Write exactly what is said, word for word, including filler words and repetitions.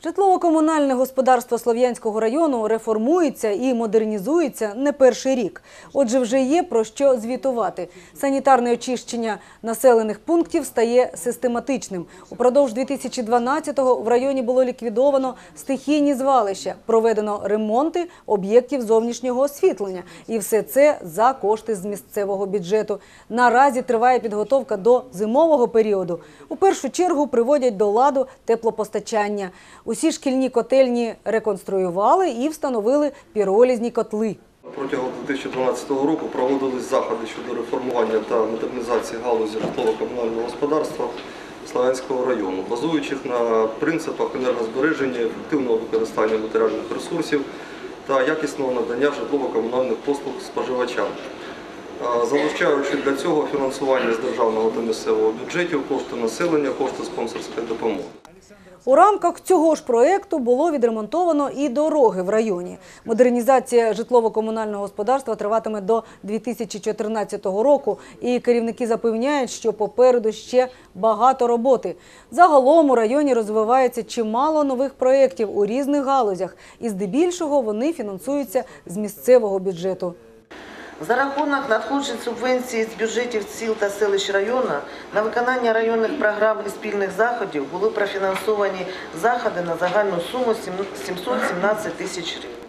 Житлово-комунальне господарство Слов'янського району реформується і модернізується не перший рік. Отже, вже є про що звітувати. Санітарне очищення населених пунктів стає систематичним. Упродовж дві тисячі дванадцятого в районі було ліквідовано стихійні звалища, проведено ремонти об'єктів зовнішнього освітлення. І все це за кошти з місцевого бюджету. Наразі триває підготовка до зимового періоду. У першу чергу приводять до ладу теплопостачання. Усі шкільні котельні реконструювали і встановили піролізні котли. Протягом дві тисячі дванадцятого року проводились заходи щодо реформування та модернізації галузі житлово-комунального господарства Слов'янського району, базуючись на принципах енергозбереження, ефективного використання матеріальних ресурсів та якісного надання житлово-комунальних послуг споживачам, залучаючи для цього фінансування з державного та місцевого бюджетів, кошти населення, кошти спонсорської допомоги. У рамках цього ж проєкту було відремонтовано і дороги в районі. Модернізація житлово-комунального господарства триватиме до дві тисячі чотирнадцятого року, і керівники запевняють, що попереду ще багато роботи. Загалом у районі розвивається чимало нових проєктів у різних галузях, і здебільшого вони фінансуються з місцевого бюджету. За рахунок надходжень субвенцій з бюджетів сіл та селищ району на виконання районних програм і спільних заходів були профінансовані заходи на загальну суму сімсот сімнадцять тисяч гривень.